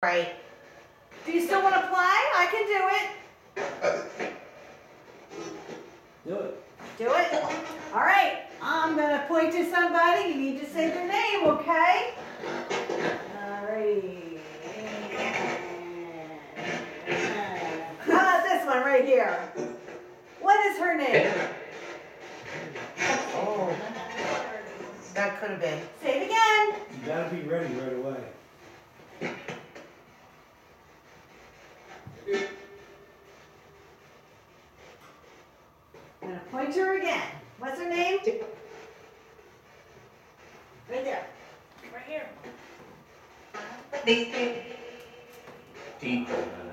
Right. Do you still want to play? I can do it. Do it. Do it? All right. I'm going to point to somebody. You need to say their name, okay? All right. How about this one right here? What is her name? Oh. That could have been. Say it again. You gotta be ready right away. I'm going to point to her again. What's her name? Right there. Right here. They Deep.